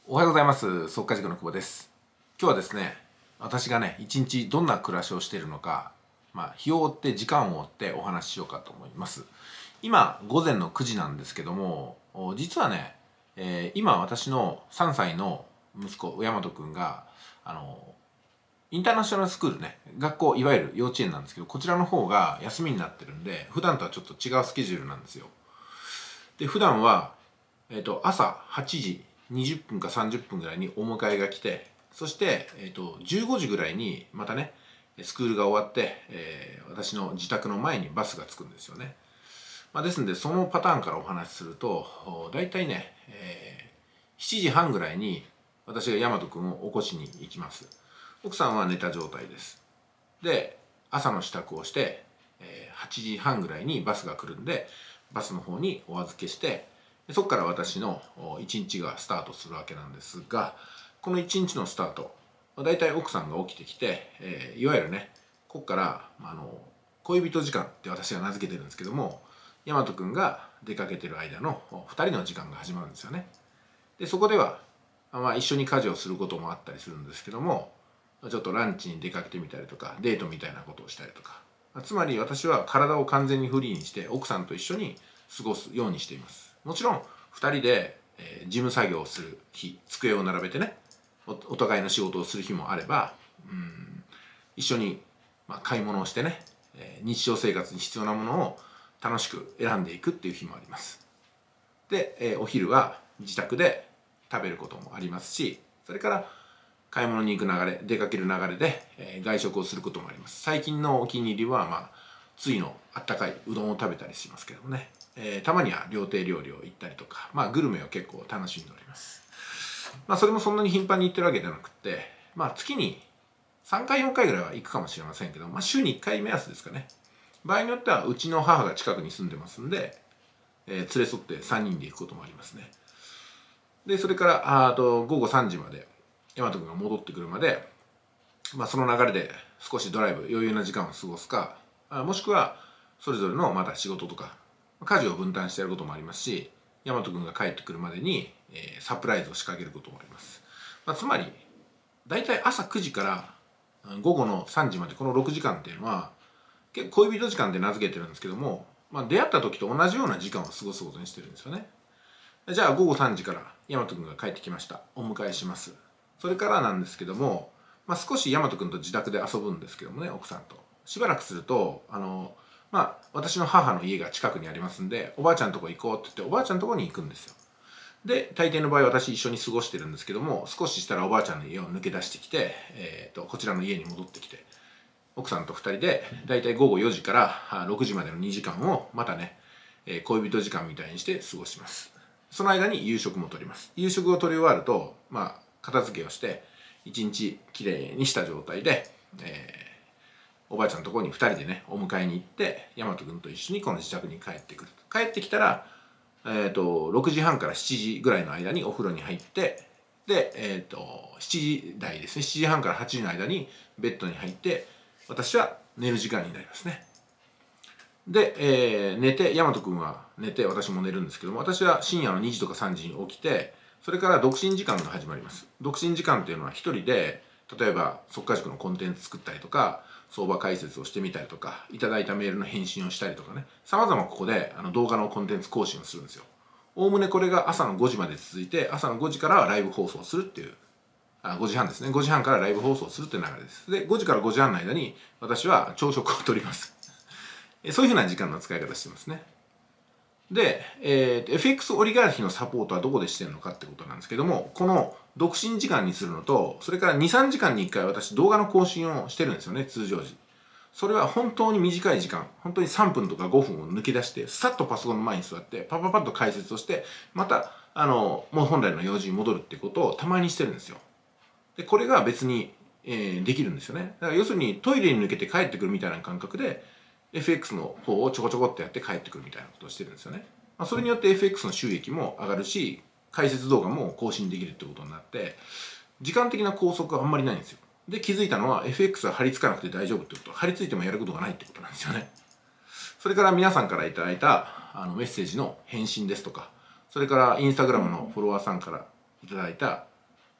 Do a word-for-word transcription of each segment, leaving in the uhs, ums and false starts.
おはようございます。速稼塾の久保です。今日はですね、私がね、一日どんな暮らしをしているのか、まあ、日を追って時間を追ってお話ししようかと思います。今、午前のくじなんですけども、実はね、えー今私のさんさいの息子、大和くんが、あの、インターナショナルスクールね、学校、いわゆる幼稚園なんですけど、こちらの方が休みになってるんで、普段とはちょっと違うスケジュールなんですよ。で、普段は、えっと、朝はちじにじゅっぷんかさんじゅっぷんぐらいにお迎えが来て、そして、えっと、じゅうごじぐらいにまたね、スクールが終わって、えー私の自宅の前にバスが着くんですよね。まあ、ですので、そのパターンからお話しすると、大体ね、えーしちじはんぐらいに私が大和くんを起こしに行きます。奥さんは寝た状態です。で、朝の支度をして、えーはちじはんぐらいにバスが来るんで、バスの方にお預けして、そこから私の一日がスタートするわけなんですが、この一日のスタート、だいたい奥さんが起きてきて、えーいわゆるね、ここからあの恋人時間って私が名付けてるんですけども、大和くんが出かけてる間のふたりの時間が始まるんですよね。でそこでは、まあ、一緒に家事をすることもあったりするんですけども、ちょっとランチに出かけてみたりとかデートみたいなことをしたりとか、つまり私は体を完全にフリーにして奥さんと一緒に過ごすようにしています。もちろんふたりで、えー事務作業をする日、机を並べてね、おお互いの仕事をする日もあれば、うん一緒に、まあ、買い物をしてね、えー日常生活に必要なものを楽しく選んでいくっていう日もあります。で、えーお昼は自宅で食べることもありますし、それから買い物に行く流れ、出かける流れで、えー外食をすることもあります。最近のお気に入りは、まあ、ついのあったかいうどんを食べたりしますけどもね、えーたまには料亭料理を行ったりとか、まあ、グルメを結構楽しんでおります。まあ、それもそんなに頻繁に行ってるわけじゃなくて、まあ、月にさんかいよんかいぐらいは行くかもしれませんけど、まあ、週にいっかい目安ですかね。場合によってはうちの母が近くに住んでますんで、えー連れ添ってさんにんで行くこともありますね。でそれからあと午後さんじまで大和君が戻ってくるまで、まあ、その流れで少しドライブ余裕な時間を過ごすか、あもしくはそれぞれのまだ仕事とか家事を分担してやることもありますし、大和君が帰ってくるまでに、えーサプライズを仕掛けることもあります。まあ、つまりだいたい朝くじから午後のさんじまでこのろくじかんっていうのは結構恋人時間って名付けてるんですけども、まあ、出会った時と同じような時間を過ごすことにしてるんですよね。じゃあ午後さんじから大和君が帰ってきました。お迎えします。それからなんですけども、まあ、少し大和君と自宅で遊ぶんですけどもね、奥さんと。しばらくすると、あの、まあ、私の母の家が近くにありますんで、おばあちゃんとこ行こうって言って、おばあちゃんとこに行くんですよ。で、大抵の場合私一緒に過ごしてるんですけども、少ししたらおばあちゃんの家を抜け出してきて、えー、とこちらの家に戻ってきて、奥さんとふたりでだいたい午後よじからろくじまでのにじかんをまたね、えー恋人時間みたいにして過ごします。その間に夕食もとります。夕食をとり終わると、まあ、片付けをして一日きれいにした状態で、えーおばあちゃんのところにふたりでねお迎えに行って大和君と一緒にこの自宅に帰ってくる。帰ってきたら、えー、とろくじはんからしちじぐらいの間にお風呂に入って、で、えー、としちじ台ですね、しちじはんからはちじの間にベッドに入って私は寝る時間になりますね。で、えー寝て、大和くんは寝て、私も寝るんですけども、私は深夜のにじとかさんじに起きて、それから独身時間が始まります。独身時間っていうのは一人で、例えば、速稼塾のコンテンツ作ったりとか、相場解説をしてみたりとか、いただいたメールの返信をしたりとかね、様々ここであの動画のコンテンツ更新をするんですよ。おおむねこれが朝のごじまで続いて、朝のごじからはライブ放送するっていう、あごじはんですね。ごじはんからライブ放送するっていう流れです。で、ごじからごじはんの間に私は朝食をとります。そういうふうな時間の使い方してますね。で、えー、エフエックス オリガルヒのサポートはどこでしてるのかってことなんですけども、この独身時間にするのと、それからに、さんじかんにいっかい私動画の更新をしてるんですよね、通常時。それは本当に短い時間、本当にさんぷんとかごふんを抜け出して、さっとパソコンの前に座って、パパパッと解説をして、また、あの、もう本来の用事に戻るってことをたまにしてるんですよ。で、これが別に、えーできるんですよね。だから要するにトイレに抜けて帰ってくるみたいな感覚で、エフエックス の方をちょこちょこってやって帰ってくるみたいなことをしてるんですよね。まあ、それによって エフエックス の収益も上がるし、解説動画も更新できるってことになって、時間的な拘束はあんまりないんですよ。で、気づいたのは エフエックス は張り付かなくて大丈夫ってこと、張り付いてもやることがないってことなんですよね。それから皆さんからいただいたあのメッセージの返信ですとか、それからインスタグラムのフォロワーさんからいただいた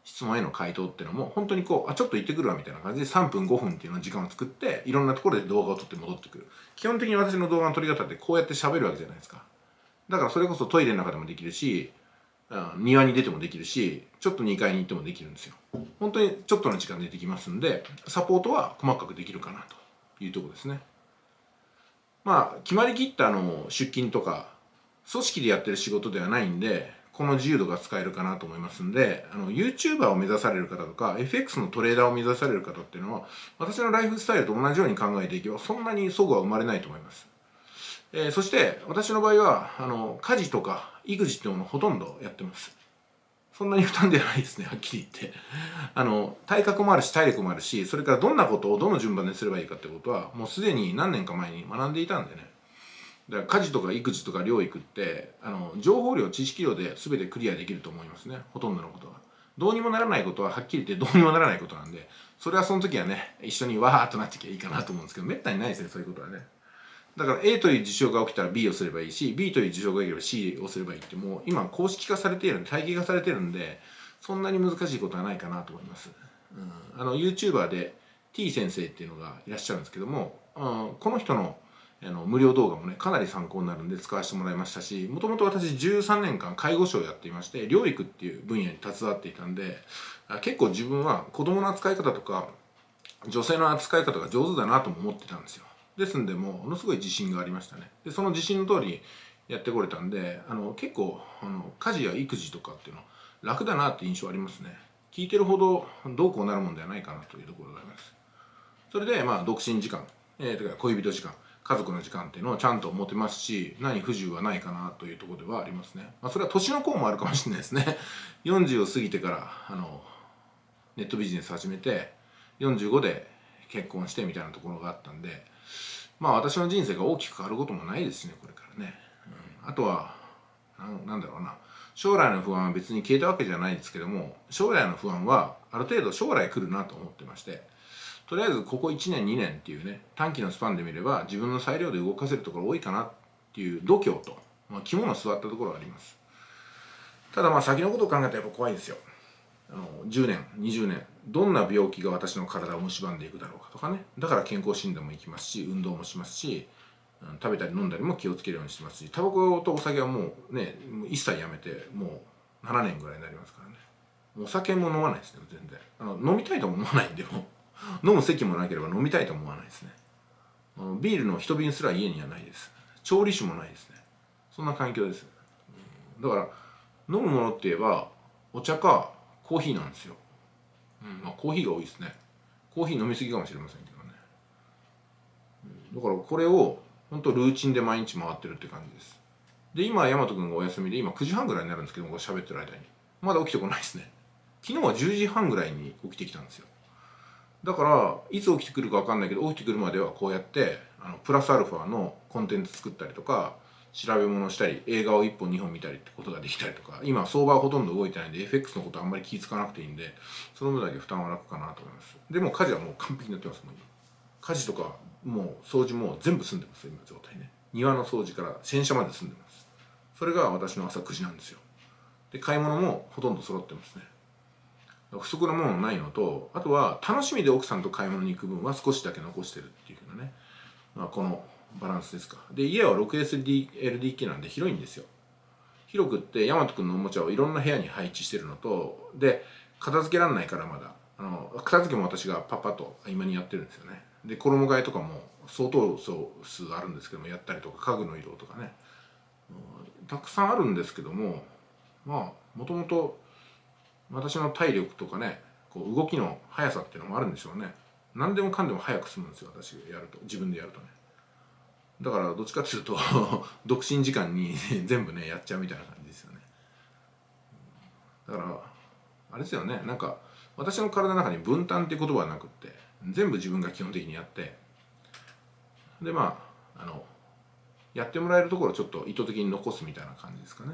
質問への回答っていうのも本当にこうあちょっと行ってくるわみたいな感じでさんぷんごふんっていうの時間を作っていろんなところで動画を撮って戻ってくる。基本的に私の動画の撮り方ってこうやって喋るわけじゃないですか。だからそれこそトイレの中でもできるし、庭に出てもできるし、ちょっとにかいに行ってもできるんですよ。本当にちょっとの時間でできますんで、サポートは細かくできるかなというところですね。まあ決まりきったあの出勤とか組織でやってる仕事ではないんで、この自由度が使えるかなと思いますんで、あの YouTuber を目指される方とか エフエックス のトレーダーを目指される方っていうのは私のライフスタイルと同じように考えていけばそんなに齟齬は生まれないと思います。えー、そして私の場合はあの家事とか育児っていうものをほとんどやってます。そんなに負担ではないですね、はっきり言って。あの体格もあるし体力もあるし、それからどんなことをどの順番ですればいいかってことはもうすでに何年か前に学んでいたんでね。だから家事とか育児とか療育ってあの情報量知識量で全てクリアできると思いますね、ほとんどのことは。どうにもならないことははっきり言ってどうにもならないことなんで、それはその時はね一緒にわーっとなってきゃいいかなと思うんですけど、めったにないですね、そういうことはね。だから A という事象が起きたら B をすればいいし、 B という事象が起きれば C をすればいいって、もう今公式化されているんで体系化されているんで、そんなに難しいことはないかなと思います。うん、あの YouTuber で T 先生っていうのがいらっしゃるんですけども、うん、この人のあの無料動画もねかなり参考になるんで使わせてもらいましたし、もともと私じゅうさんねんかん介護士をやっていまして、療育っていう分野に携わっていたんで、結構自分は子供の扱い方とか女性の扱い方が上手だなとも思ってたんですよ。ですんでもものすごい自信がありましたね。でその自信の通りやってこれたんで、あの結構あの家事や育児とかっていうの楽だなって印象ありますね。聞いてるほどどうこうなるもんではないかなというところがあります。それでまあ独身時間、えー、とか恋人時間、家族の時間っていうのをちゃんと持てますし、何不自由はないかなというところではありますね。まあ、それは年の功もあるかもしれないですね。よんじゅうを過ぎてからあのネットビジネス始めてよんじゅうごで結婚してみたいなところがあったんで、まあ私の人生が大きく変わることもないですしね、これからね。うん、あとはな、なんだろうな、将来の不安は別に消えたわけじゃないですけども、将来の不安はある程度将来来るなと思ってまして、とりあえずここいちねんにねんっていうね短期のスパンで見れば自分の裁量で動かせるところ多いかなっていう度胸と、まあ、肝の据わったところがあります。ただまあ先のことを考えたらやっぱ怖いですよ。あのじゅうねんにじゅうねんどんな病気が私の体を蝕んでいくだろうかとかね。だから健康診断も行きますし、運動もしますし、食べたり飲んだりも気をつけるようにしてますし、タバコとお酒はもうね一切やめてもうななねんぐらいになりますからね。お酒も飲まないですね、全然。あの飲みたいとも思わないんで、も飲む席もなければ飲みたいと思わないですね。あのビールの一瓶すら家にはないです。調理酒もないですね。そんな環境です。だから飲むものって言えばお茶かコーヒーなんですよ。うん、まあコーヒーが多いですね。コーヒー飲みすぎかもしれませんけどね。だからこれを本当ルーチンで毎日回ってるって感じです。で今大和くんがお休みで今くじはんぐらいになるんですけども、喋ってる間にまだ起きてこないですね。昨日はじゅうじはんぐらいに起きてきたんですよ。だからいつ起きてくるか分かんないけど、起きてくるまではこうやってあのプラスアルファのコンテンツ作ったりとか、調べ物したり映画をいっぽんにほん見たりってことができたりとか、今相場はほとんど動いてないんで エフエックス のことあんまり気ぃ付かなくていいんで、その分だけ負担は楽かなと思います。でも家事はもう完璧になってます。もう家事とかもう掃除も全部済んでます今状態ね。庭の掃除から洗車まで済んでます。それが私の朝くじなんですよ。で買い物もほとんど揃ってますね。不足なものないのと、あとは楽しみで奥さんと買い物に行く分は少しだけ残してるっていうふうなね、まあ、このバランスですか。で家は ろくエスエルディーケー なんで広いんですよ。広くって大和くんのおもちゃをいろんな部屋に配置してるのと、で片付けられないからまだあの片付けも私がパパと今にやってるんですよね。で衣替えとかも相当数あるんですけどもやったりとか、家具の色とかね、うん、たくさんあるんですけども、まあもともと私の体力とかね、こう動きの速さっていうのもあるんでしょうね。何でもかんでも早く済むんですよ、私がやると、自分でやるとね。だからどっちかっていうと独身時間に全部ねやっちゃうみたいな感じですよね。だからあれですよね、なんか私の体の中に分担っていう言葉はなくって、全部自分が基本的にやって、でまああのやってもらえるところをちょっと意図的に残すみたいな感じですかね。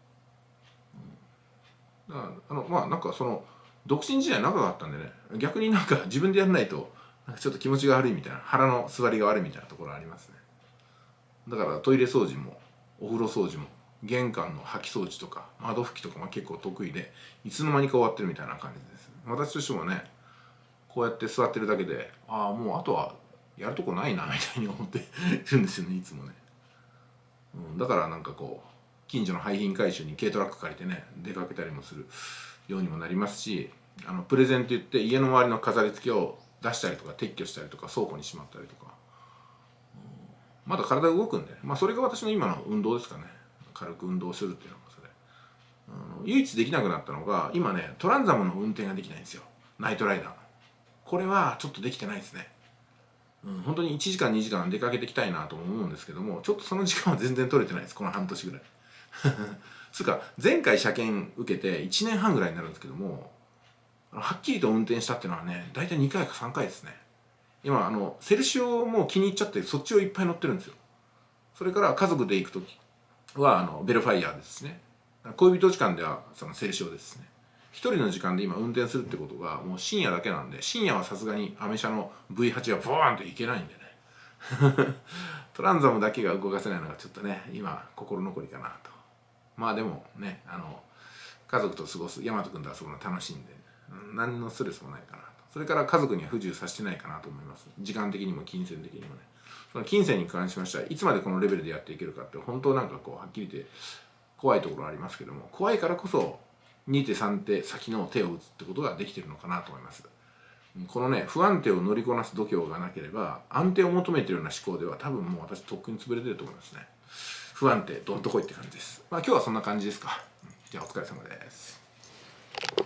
だからあのまあなんかその独身時代長かったんでね、逆になんか自分でやらないとなんかちょっと気持ちが悪いみたいな、腹の座りが悪いみたいなところありますね。だからトイレ掃除もお風呂掃除も玄関の掃き掃除とか窓拭きとかも結構得意で、いつの間にか終わってるみたいな感じです。私としてもね、こうやって座ってるだけで、ああもうあとはやるとこないなみたいに思ってるんですよね、いつもね。うん、だからなんかこう近所の廃品回収に軽トラック借りてね出かけたりもするようにもなりますし、あのプレゼント言って家の周りの飾り付けを出したりとか撤去したりとか倉庫にしまったりとか、うん、まだ体動くんで、まあそれが私の今の運動ですかね。軽く運動するっていうのがそれ、あの唯一できなくなったのが今ね、トランザムの運転ができないんですよ、ナイトライダー。これはちょっとできてないですね。うん、本当にいちじかんにじかん出かけてきたいなと思うんですけども、ちょっとその時間は全然取れてないです、この半年ぐらいつうか前回車検受けていちねんはんぐらいになるんですけども、はっきりと運転したっていうのはね、大体にかいかさんかいですね。今あのセルシオも気に入っちゃってそっちをいっぱい乗ってるんですよ。それから家族で行く時はあのベルファイアですね。恋人時間ではそのセルシオですね。一人の時間で今運転するってことがもう深夜だけなんで、深夜はさすがにアメ車の ブイはち がボーンといけないんでねトランザムだけが動かせないのがちょっとね今心残りかなと。まあでもね、あの家族と過ごす、大和君と遊ぶの楽しいんで、何のストレスもないかなと。それから家族には不自由させてないかなと思います。時間的にも金銭的にもね。その金銭に関しましてはいつまでこのレベルでやっていけるかって本当なんかこうはっきり言って怖いところありますけども、怖いからこそに手さん手先の手を打つってことができてるのかなと思います。このね不安定を乗りこなす度胸がなければ安定を求めてるような思考では多分もう私とっくに潰れてると思いますね。不安定どんとこいって感じです。まあ今日はそんな感じですか。じゃあお疲れ様です。